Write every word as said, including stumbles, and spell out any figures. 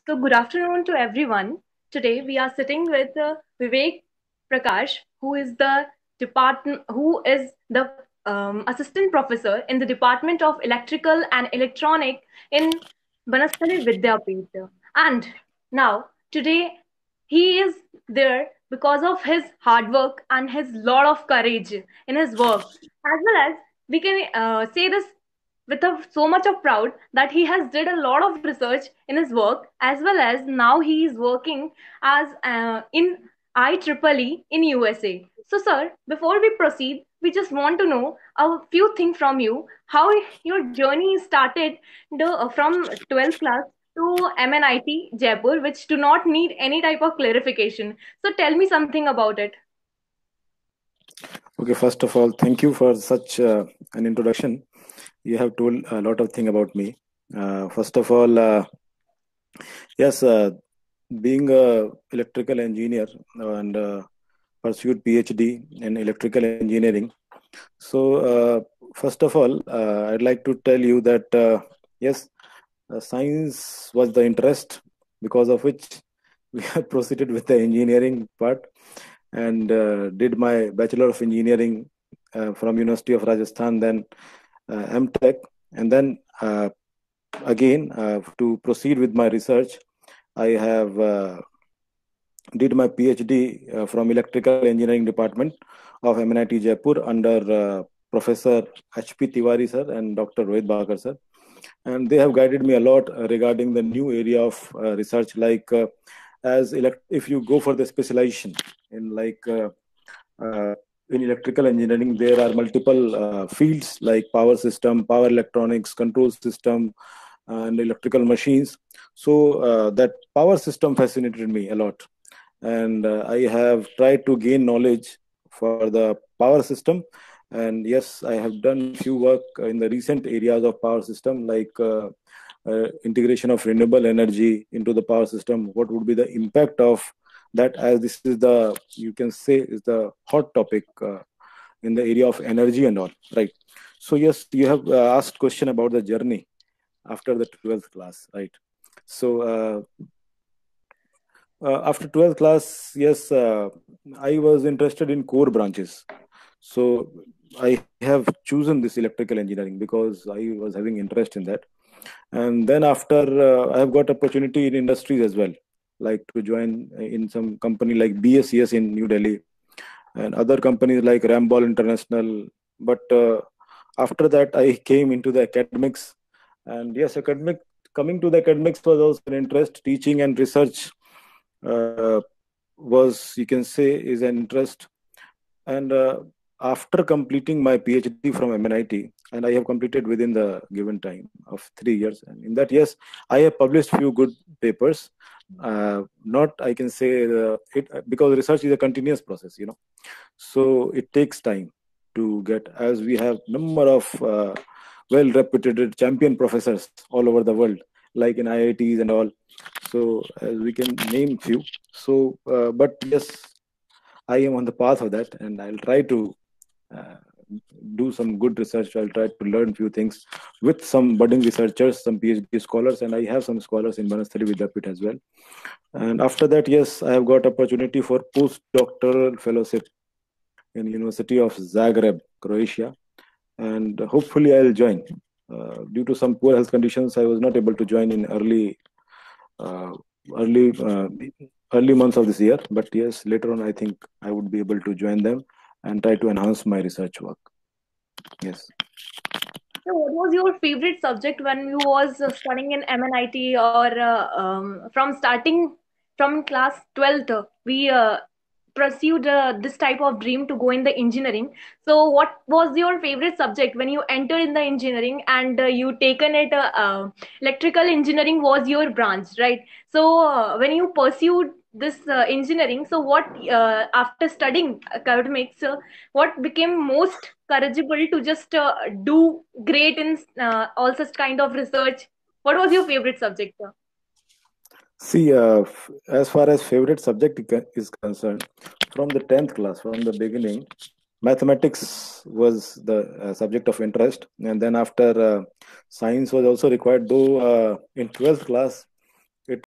So, good afternoon to everyone. Today, we are sitting with uh, Vivek Prakash, who is the department, who is the um, assistant professor in the Department of Electrical and Electronic in Banasthali Vidyapeeth. And now, today, he is there because of his hard work and his lot of courage in his work, as well as we can uh, say this with a, so much of proud that he has did a lot of research in his work, as well as now he is working as uh, in I triple E in U S A. So sir, before we proceed, we just want to know a few things from you, how your journey started the, uh, from twelfth class to M N I T Jaipur, which do not need any type of clarification. So tell me something about it. Okay, first of all, thank you for such uh, an introduction. You have told a lot of things about me. Uh, first of all, uh, yes, uh, being a electrical engineer and uh, pursued PhD in electrical engineering. So, uh, first of all, uh, I'd like to tell you that uh, yes, uh, science was the interest because of which we have proceeded with the engineering part and uh, did my Bachelor of Engineering uh, from University of Rajasthan, then uh, M Tech, and then uh, again uh, to proceed with my research, I have uh, did my PhD uh, from Electrical Engineering Department of M N I T Jaipur under uh, Professor H P Tiwari sir and Doctor Rohit Bakar sir, and they have guided me a lot uh, regarding the new area of uh, research, like uh, as elect- if you go for the specialization in like uh, uh, in electrical engineering, there are multiple uh, fields like power system, power electronics, control system, and electrical machines. So uh, that power system fascinated me a lot, and uh, I have tried to gain knowledge for the power system. And yes, I have done few work in the recent areas of power system, like uh, uh, integration of renewable energy into the power system. What would be the impact of that, as this is the, you can say, is the hot topic uh, in the area of energy and all, right? So yes, you have uh, asked question about the journey after the twelfth class, right? So uh, uh, after twelfth class, yes, uh, I was interested in core branches. So I have chosen this electrical engineering because I was having interest in that. And then after, uh, I have got opportunity in industries as well, like to join in some company like B S E S in New Delhi and other companies like Rambol International. But uh, after that, I came into the academics. And yes, academic coming to the academics was also an interest. Teaching and research uh, was, you can say, is an interest. And uh, after completing my PhD from M N I T, and I have completed within the given time of three years, and in that, yes, I have published few good papers. Uh, not, I can say, uh, it because research is a continuous process, you know. So it takes time to get, as we have number of uh, well-reputed champion professors all over the world, like in I I Ts and all. So as we can name few. So, uh, but yes, I am on the path of that, and I'll try to uh, do some good research. I'll try to learn few things with some budding researchers, some PhD scholars, and I have some scholars in Banasthali Vidyapeeth as well. And after that, yes, I have got opportunity for postdoctoral fellowship in University of Zagreb, Croatia, and hopefully I'll join. Uh, due to some poor health conditions, I was not able to join in early, uh, early, uh, early months of this year. But yes, later on, I think I would be able to join them and try to enhance my research work. Yes. So, what was your favorite subject when you was uh, studying in M N I T or uh, um, from starting from class twelfth? We uh, pursued uh, this type of dream to go in the engineering. So, what was your favorite subject when you entered in the engineering and uh, you taken it? Uh, uh, electrical engineering was your branch, right? So, uh, when you pursued this uh, engineering, so what uh, after studying academics, uh, what became most courageable to just uh, do great in uh, all such kind of research? What was your favorite subject, sir? See, uh, f- as far as favorite subject i- con- is concerned, from the tenth class, from the beginning, mathematics was the uh, subject of interest. And then after, uh, science was also required, though uh, in twelfth class, it